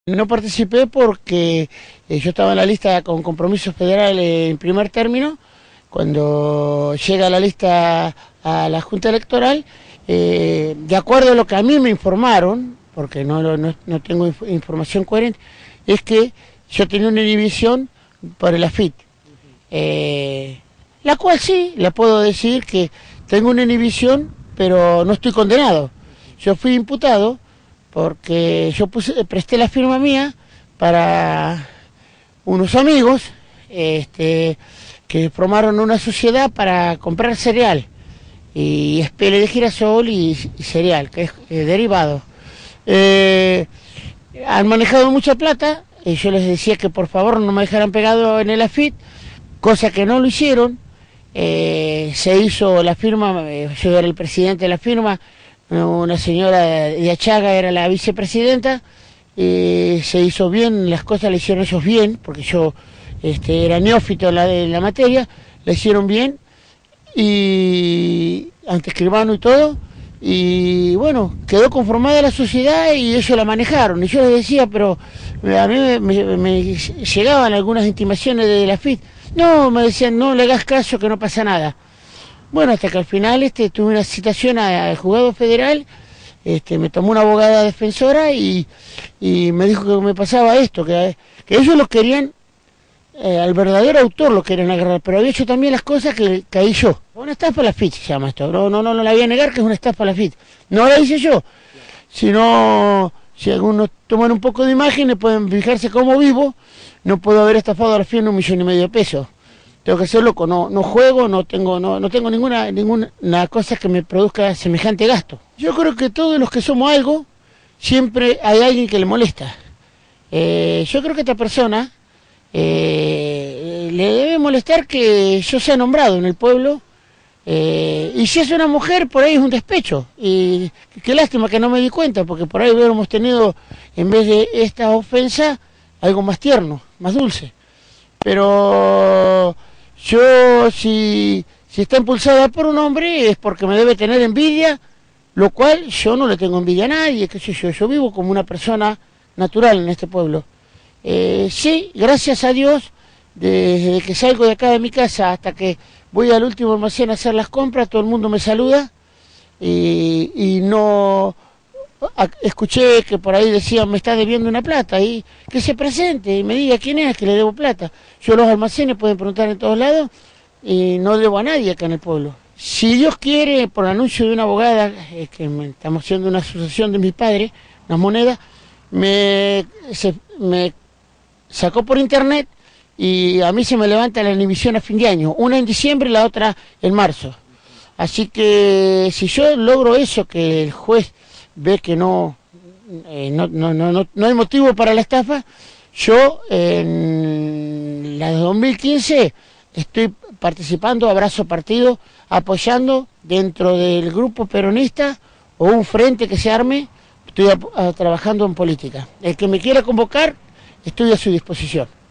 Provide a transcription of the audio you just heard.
No participé porque yo estaba en la lista con compromisos federales en primer término. Cuando llega la lista a la Junta Electoral, de acuerdo a lo que a mí me informaron, porque no tengo información coherente, es que yo tenía una inhibición por el AFIT. La cual sí, la puedo decir que tengo una inhibición, pero no estoy condenado. Yo fui imputado porque yo presté la firma mía para unos amigos que formaron una sociedad para comprar cereal, y espele de girasol y cereal, que es derivado. Han manejado mucha plata, y yo les decía que por favor no me dejaran pegado en el AFIT, cosa que no lo hicieron. Se hizo la firma, yo era el presidente de la firma, una señora de Achaga era la vicepresidenta, se hizo bien, las cosas le hicieron ellos bien, porque yo era neófito en la materia, la hicieron bien, y ante escribano y todo, y bueno, quedó conformada la sociedad y ellos la manejaron, y yo les decía, pero a mí me llegaban algunas intimaciones de la FIT, no, me decían, no le hagas caso que no pasa nada. Bueno, hasta que al final tuve una citación al juzgado federal, me tomó una abogada defensora y me dijo que me pasaba esto, que ellos lo querían, al verdadero autor lo querían agarrar, pero había hecho también las cosas que caí yo. Una estafa a la FIT se llama esto, no la voy a negar que es una estafa a la FIT. No la hice yo, sino si algunos toman un poco de imágenes pueden fijarse cómo vivo, no puedo haber estafado a la FIT en 1,5 millones de pesos. Tengo que ser loco, no juego, no tengo ninguna cosa que me produzca semejante gasto. Yo creo que todos los que somos algo, siempre hay alguien que le molesta. Yo creo que a esta persona le debe molestar que yo sea nombrado en el pueblo, y si es una mujer, por ahí es un despecho. Y qué lástima que no me di cuenta, porque por ahí hubiéramos tenido, en vez de esta ofensa, algo más tierno, más dulce. Pero yo, si está impulsada por un hombre, es porque me debe tener envidia, lo cual yo no le tengo envidia a nadie, qué sé yo vivo como una persona natural en este pueblo. Sí, gracias a Dios, desde que salgo de acá de mi casa hasta que voy al último almacén a hacer las compras, todo el mundo me saluda, y no... Escuché que por ahí decían, me está debiendo una plata, y que se presente y me diga quién es que le debo plata. Yo los almacenes pueden preguntar en todos lados y no debo a nadie acá en el pueblo. Si Dios quiere, por anuncio de una abogada, estamos haciendo una asociación de mis padres, unas monedas, me sacó por internet, y a mí se me levanta la inhibición a fin de año, una en diciembre y la otra en marzo. Así que si yo logro eso, que el juez ve que no hay motivo para la estafa, yo en la de 2015 estoy participando, abrazo partido, apoyando dentro del grupo peronista o un frente que se arme, estoy trabajando en política. El que me quiera convocar, estoy a su disposición.